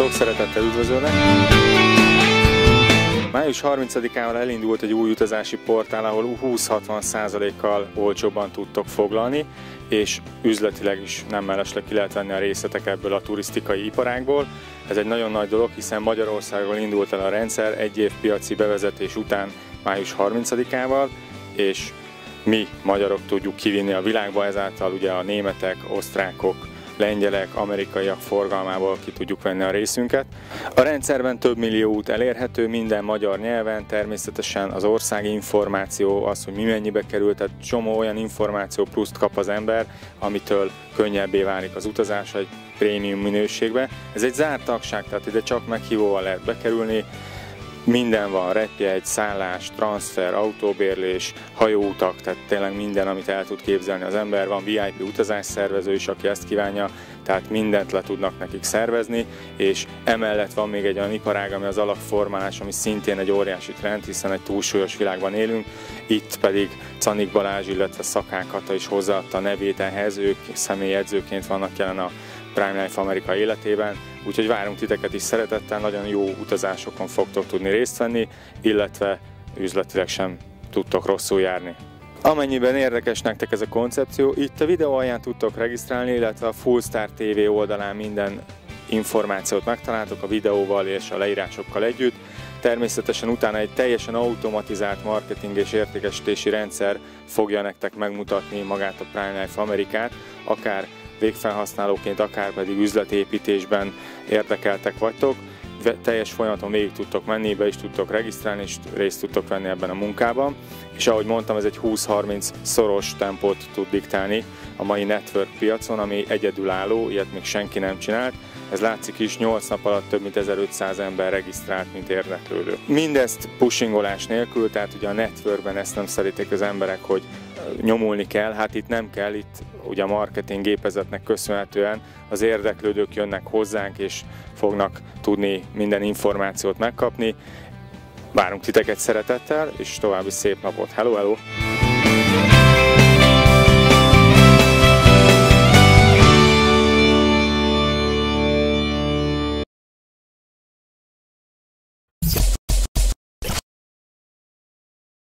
Sziasztok, szeretettel üdvözöllek! Május 30-ával elindult egy új utazási portál, ahol 20-60%-kal olcsóbban tudtok foglalni, és üzletileg is nem mellesleg ki lehet venni a részletek ebből a turisztikai iparágból. Ez egy nagyon nagy dolog, hiszen Magyarországon indult el a rendszer egy év piaci bevezetés után május 30-ával, és mi magyarok tudjuk kivinni a világba, ezáltal ugye a németek, osztrákok, lengyelek, amerikaiak forgalmából ki tudjuk venni a részünket. A rendszerben több millió út elérhető, minden magyar nyelven, természetesen az országi információ, az, hogy mi mennyibe került, tehát csomó olyan információ pluszt kap az ember, amitől könnyebbé válik az utazás egy prémium minőségbe. Ez egy zárt tagság, tehát ide csak meghívóval lehet bekerülni. Minden van, repjegy, szállás, transfer, autóbérlés, hajóutak, tehát tényleg minden, amit el tud képzelni az ember. Van VIP utazásszervező is, aki ezt kívánja, tehát mindent le tudnak nekik szervezni, és emellett van még egy olyan iparág, ami az alapformálás, ami szintén egy óriási trend, hiszen egy túlsúlyos világban élünk. Itt pedig Czanik Balázs, illetve Szakák Kata is hozzáadta a nevét ehhez, ők személyedzőként vannak jelen a Prime Life Amerika életében, úgyhogy várunk titeket is szeretettel, nagyon jó utazásokon fogtok tudni részt venni, illetve üzletileg sem tudtok rosszul járni. Amennyiben érdekes nektek ez a koncepció, itt a videó alján tudtok regisztrálni, illetve a Fullstar TV oldalán minden információt megtaláltok a videóval és a leírásokkal együtt. Természetesen utána egy teljesen automatizált marketing és értékesítési rendszer fogja nektek megmutatni magát a Prime Life Amerikát, akár végfelhasználóként, akár pedig üzletépítésben érdekeltek vagytok. Teljes folyamaton végig tudtok menni, be is tudtok regisztrálni, és részt tudtok venni ebben a munkában. És ahogy mondtam, ez egy 20-30 szoros tempót tud diktálni a mai network piacon, ami egyedülálló, ilyet még senki nem csinált. Ez látszik is, 8 nap alatt több mint 1500 ember regisztrált, mint érdeklődő. Mindezt pushingolás nélkül, tehát ugye a networkben ezt nem szeretik az emberek, hogy nyomulni kell, hát itt nem kell, itt ugye a marketing gépezetnek köszönhetően az érdeklődők jönnek hozzánk, és fognak tudni minden információt megkapni. Várunk titeket szeretettel, és további szép napot! Hello, hello!